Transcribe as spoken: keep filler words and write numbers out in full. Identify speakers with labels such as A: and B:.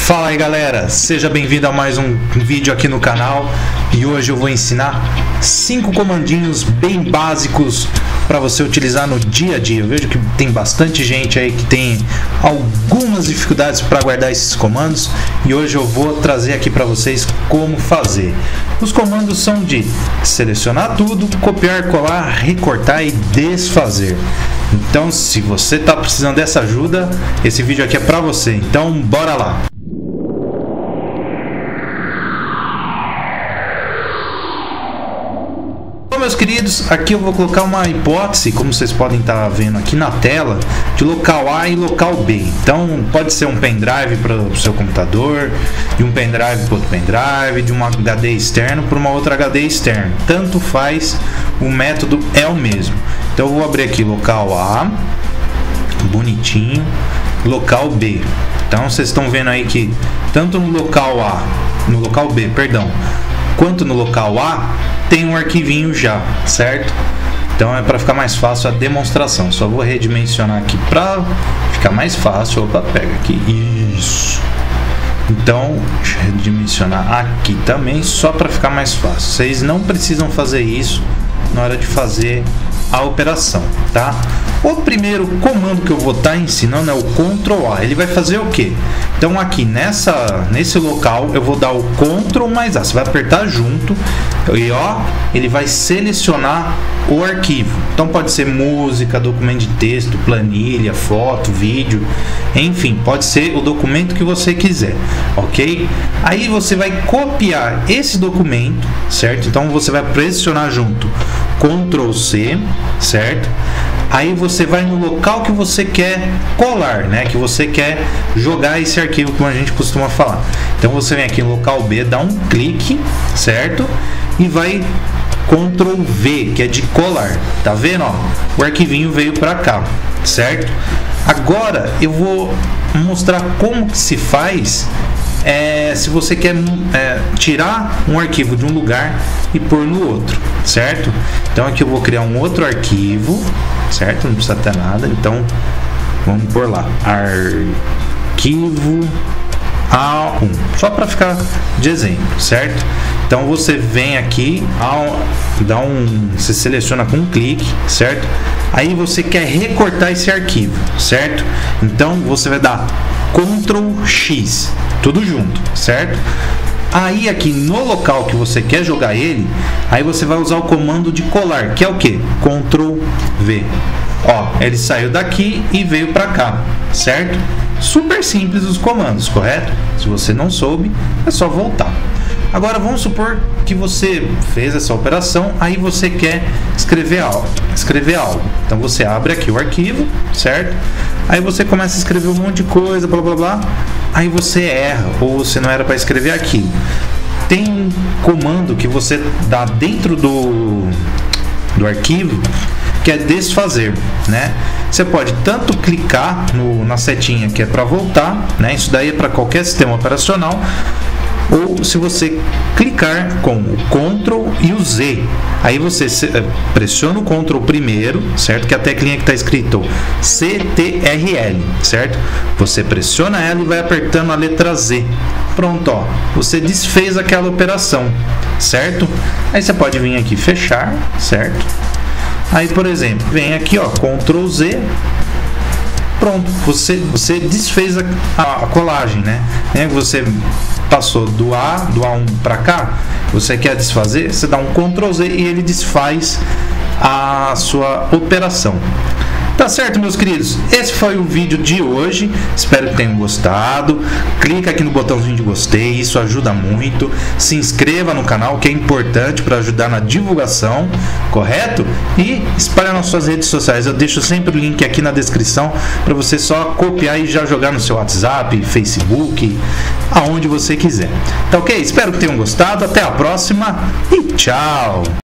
A: Fala aí galera, seja bem-vindo a mais um vídeo aqui no canal. E hoje eu vou ensinar cinco comandinhos bem básicos para você utilizar no dia a dia. Eu vejo que tem bastante gente aí que tem algumas dificuldades para guardar esses comandos e hoje eu vou trazer aqui para vocês como fazer. Os comandos são de selecionar tudo, copiar, colar, recortar e desfazer. Então, se você está precisando dessa ajuda, esse vídeo aqui é para você. Então, bora lá! Meus queridos, aqui eu vou colocar uma hipótese, como vocês podem estar vendo aqui na tela, de local A e local B. Então pode ser um pendrive para o seu computador, de um pendrive para outro pendrive, de um H D externo para uma outra H D externo. Tanto faz, o método é o mesmo. Então eu vou abrir aqui local A, bonitinho, local B. Então vocês estão vendo aí que tanto no local A, no local B, perdão, quanto no local A tem um arquivinho já, certo? Então é para ficar mais fácil a demonstração. Só vou redimensionar aqui para ficar mais fácil. Opa, pega aqui, isso. Então deixa eu redimensionar aqui também, só para ficar mais fácil. Vocês não precisam fazer isso na hora de fazer a operação, tá? O primeiro comando que eu vou estar ensinando é o control A. Ele vai fazer o que? Então aqui nessa, nesse local eu vou dar o control mais A. Você vai apertar junto e ó, ele vai selecionar o arquivo. Então pode ser música, documento de texto, planilha, foto, vídeo, enfim, pode ser o documento que você quiser, ok? Aí você vai copiar esse documento, certo? Então você vai pressionar junto control C, certo? Aí você vai no local que você quer colar, né? Que você quer jogar esse arquivo, como a gente costuma falar. Então você vem aqui no local B, dá um clique, certo? E vai control V, que é de colar. Tá vendo? Ó, o arquivinho veio para cá, certo? Agora eu vou mostrar como que se faz. É, se você quer é, tirar um arquivo de um lugar e pôr no outro, certo? Então aqui eu vou criar um outro arquivo, certo? Não precisa ter nada, então vamos pôr lá arquivo A um, só para ficar de exemplo, certo? Então você vem aqui, dá um, você seleciona com um clique, certo? Aí você quer recortar esse arquivo, certo? Então você vai dar control X, tudo junto, certo? Aí aqui no local que você quer jogar ele, aí você vai usar o comando de colar, que é o que? control V. Ó, ele saiu daqui e veio para cá, certo? Super simples os comandos, correto? Se você não soube, é só voltar. Agora vamos supor que você fez essa operação, aí você quer escrever algo, escrever algo. Então você abre aqui o arquivo, certo? Aí você começa a escrever um monte de coisa, blá blá blá. Aí você erra ou você não era para escrever aquilo. Tem um comando que você dá dentro do do arquivo que é desfazer, né? Você pode tanto clicar no, na setinha que é para voltar, né? Isso daí é para qualquer sistema operacional. Ou se você clicar com o control e o Z, aí você pressiona o control primeiro, certo? Que é a teclinha que está escrito C T R L, certo? Você pressiona ela e vai apertando a letra Z. Pronto, ó, você desfez aquela operação, certo? Aí você pode vir aqui fechar, certo? Aí, por exemplo, vem aqui, ó, control Z. Pronto, você, você desfez a, a, a colagem, né? Você passou do A, do A um para cá, você quer desfazer, você dá um control Z e ele desfaz a sua operação. Tá certo, meus queridos? Esse foi o vídeo de hoje. Espero que tenham gostado. Clica aqui no botãozinho de gostei, isso ajuda muito. Se inscreva no canal, que é importante para ajudar na divulgação, correto? E espalhe nas suas redes sociais. Eu deixo sempre o link aqui na descrição para você só copiar e já jogar no seu WhatsApp, Facebook, aonde você quiser. Tá ok? Espero que tenham gostado. Até a próxima e tchau!